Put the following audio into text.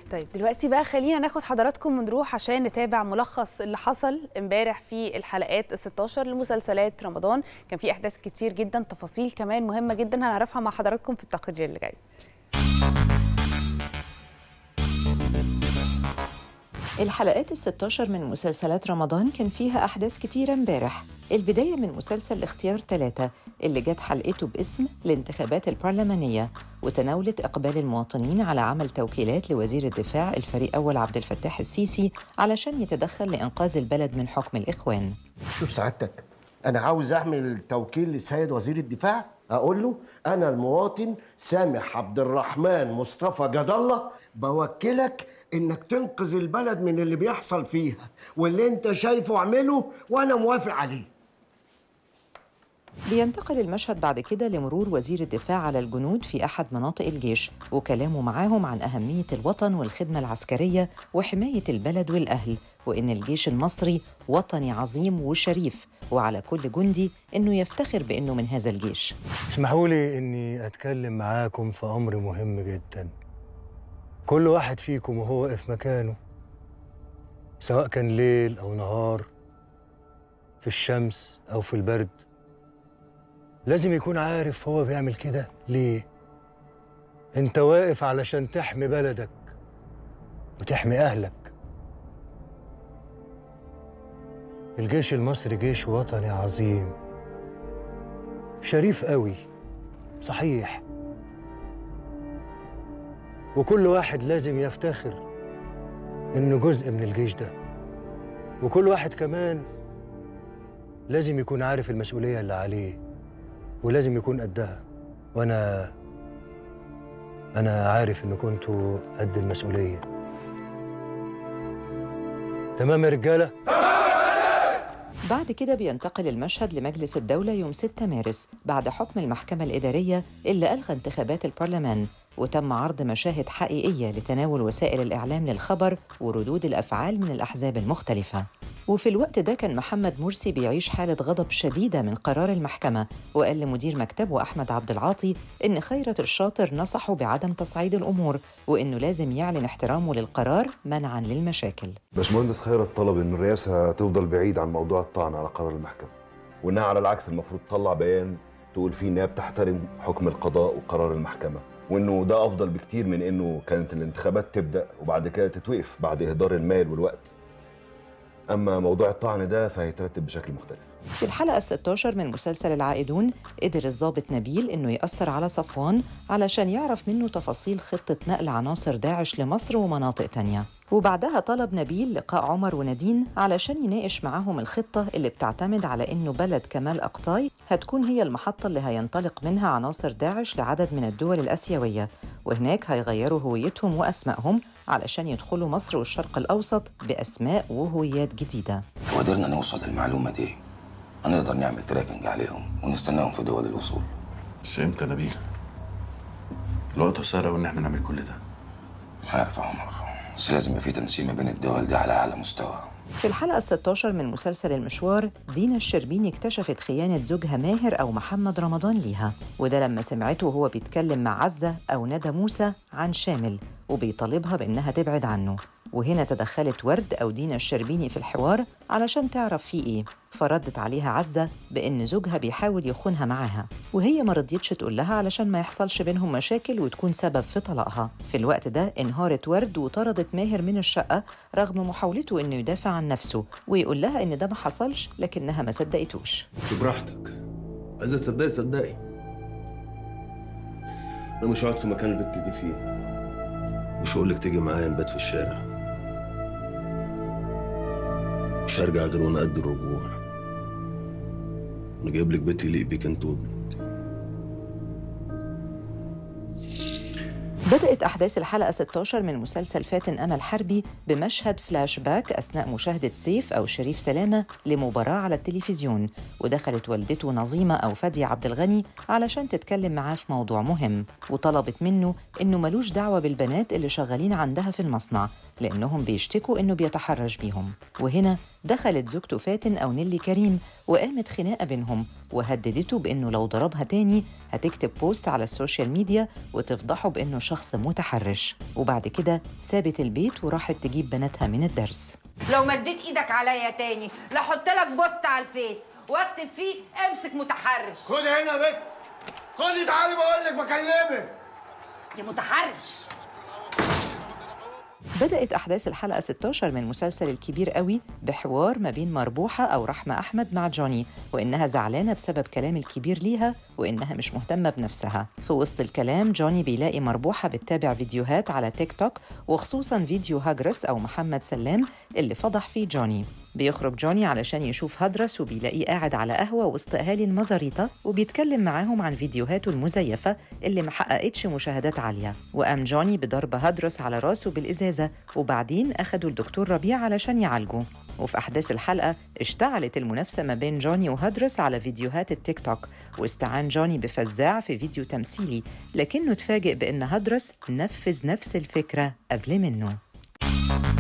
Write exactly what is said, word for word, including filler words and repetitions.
طيب دلوقتي بقى خلينا ناخد حضراتكم ونروح عشان نتابع ملخص اللي حصل امبارح في الحلقات الستاشر لمسلسلات رمضان. كان في احداث كتير جدا، تفاصيل كمان مهمه جدا هنعرفها مع حضراتكم في التقرير اللي جاي. الحلقات الستاشر من مسلسلات رمضان كان فيها أحداث كتيرة امبارح. البداية من مسلسل اختيار ثلاثة اللي جت حلقته باسم الانتخابات البرلمانية، وتناولت إقبال المواطنين على عمل توكيلات لوزير الدفاع الفريق أول عبد الفتاح السيسي علشان يتدخل لإنقاذ البلد من حكم الإخوان. شوف سعادتك، أنا عاوز أعمل توكيل للسيد وزير الدفاع، أقول له أنا المواطن سامح عبد الرحمن مصطفى جد الله بوكلك إنك تنقذ البلد من اللي بيحصل فيها، واللي أنت شايفه اعمله وأنا موافق عليه. بينتقل المشهد بعد كده لمرور وزير الدفاع على الجنود في أحد مناطق الجيش وكلامه معاهم عن أهمية الوطن والخدمة العسكرية وحماية البلد والأهل، وإن الجيش المصري وطني عظيم وشريف، وعلى كل جندي إنه يفتخر بإنه من هذا الجيش. اسمحوا لي إني أتكلم معاكم في أمر مهم جداً. كل واحد فيكم وهو واقف مكانه، سواء كان ليل أو نهار، في الشمس أو في البرد، لازم يكون عارف هو بيعمل كده ليه. انت واقف علشان تحمي بلدك وتحمي أهلك. الجيش المصري جيش وطني عظيم شريف قوي، صحيح، وكل واحد لازم يفتخر إنه جزء من الجيش ده، وكل واحد كمان لازم يكون عارف المسؤولية اللي عليه ولازم يكون قدها. وأنا أنا عارف إن كنتوا قد المسؤولية. تمام يا رجالة؟ بعد كده بينتقل المشهد لمجلس الدولة يوم ستة مارس بعد حكم المحكمة الإدارية اللي ألغى انتخابات البرلمان، وتم عرض مشاهد حقيقية لتناول وسائل الإعلام للخبر وردود الأفعال من الأحزاب المختلفة. وفي الوقت ده كان محمد مرسي بيعيش حالة غضب شديدة من قرار المحكمة، وقال لمدير مكتبه أحمد عبد العاطي إن خيرت الشاطر نصحه بعدم تصعيد الأمور، وإنه لازم يعلن احترامه للقرار منعاً للمشاكل. باشمهندس خيرت طلب إن الرئاسة تفضل بعيد عن موضوع الطعن على قرار المحكمة، وإنها على العكس المفروض تطلع بيان تقول فيه إنها بتحترم حكم القضاء وقرار المحكمة، وإنه ده أفضل بكتير من إنه كانت الانتخابات تبدأ وبعد كده تتوقف بعد إهدار المال والوقت. أما موضوع الطعن ده فهيترتب بشكل مختلف. في الحلقة الستاشر من مسلسل العائدون قدر الضابط نبيل إنه يأثر على صفوان علشان يعرف منه تفاصيل خطة نقل عناصر داعش لمصر ومناطق تانية، وبعدها طلب نبيل لقاء عمر ونادين علشان يناقش معاهم الخطة اللي بتعتمد على إنه بلد كمال أقطاي هتكون هي المحطة اللي هينطلق منها عناصر داعش لعدد من الدول الآسيوية، وهناك هيغيروا هويتهم وأسمائهم علشان يدخلوا مصر والشرق الأوسط بأسماء وهويات جديدة. وقدرنا نوصل للمعلومة دي هنقدر نعمل تراكنج عليهم ونستناهم في دول الوصول. بس امتى يا نبيل؟ الوقت قصير قوي ان احنا نعمل كل ده. عارف يا عمر، بس لازم يبقى في تنسيق بين الدول دي على اعلى مستوى. في الحلقة الستاشر من مسلسل المشوار دينا الشربيني اكتشفت خيانة زوجها ماهر أو محمد رمضان ليها، وده لما سمعته وهو بيتكلم مع عزة أو ندى موسى عن شامل وبيطالبها بإنها تبعد عنه. وهنا تدخلت ورد أو دينا الشربيني في الحوار علشان تعرف فيه إيه، فردت عليها عزة بإن زوجها بيحاول يخونها معاها، وهي ما رضيتش تقول لها علشان ما يحصلش بينهم مشاكل وتكون سبب في طلاقها. في الوقت ده انهارت ورد وطردت ماهر من الشقة رغم محاولته إنه يدافع عن نفسه ويقول لها إن ده ما حصلش، لكنها ما صدقتوش. بس براحتك، عايزة تصدقي صدقي، أنا مش هقعد في مكان البت دي فيه، مش هقولك تيجي معايا نبات في الشارع، مش هرجع غير وانا قد الرجوع، وانا جايب لك بيت يليق بيك انت وابنك. بدأت أحداث الحلقة ستاشر من مسلسل فاتن أمل حربي بمشهد فلاش باك أثناء مشاهدة سيف أو شريف سلامة لمباراة على التلفزيون، ودخلت والدته نظيمة أو فادية عبد الغني علشان تتكلم معاه في موضوع مهم، وطلبت منه إنه ملوش دعوة بالبنات اللي شغالين عندها في المصنع لأنهم بيشتكوا إنه بيتحرش بيهم. وهنا دخلت زوجته فاتن أو نيلي كريم وقامت خناقة بينهم وهددته بإنه لو ضربها تاني هتكتب بوست على السوشيال ميديا وتفضحه بإنه شخص متحرش. وبعد كده سابت البيت وراحت تجيب بناتها من الدرس. لو مديت ايدك عليا تاني لا احط لك بوست على الفيس واكتب فيه امسك متحرش. خد هنا يا بنت، خدي تعالي بقول لك بكلمك دي متحرش. بدأت أحداث الحلقة ستة عشر من مسلسل الكبير قوي بحوار ما بين مربوحة أو رحمة أحمد مع جوني، وإنها زعلانة بسبب كلام الكبير ليها وإنها مش مهتمة بنفسها. في وسط الكلام جوني بيلاقي مربوحة بتتابع فيديوهات على تيك توك، وخصوصاً فيديو هجرس أو محمد سلام اللي فضح فيه جوني. بيخرج جوني علشان يشوف هدرس وبيلاقيه قاعد على قهوة وسط أهالي المزاريطة وبيتكلم معاهم عن فيديوهاته المزيفة اللي محققتش مشاهدات عالية. وقام جوني بضرب هدرس على راسه بالإزازة، وبعدين أخدوا الدكتور ربيع علشان يعالجه. وفي أحداث الحلقة اشتعلت المنافسة ما بين جوني وهدرس على فيديوهات التيك توك، واستعان جوني بفزاع في فيديو تمثيلي، لكنه اتفاجئ بأن هدرس نفذ نفس الفكرة قبل منه.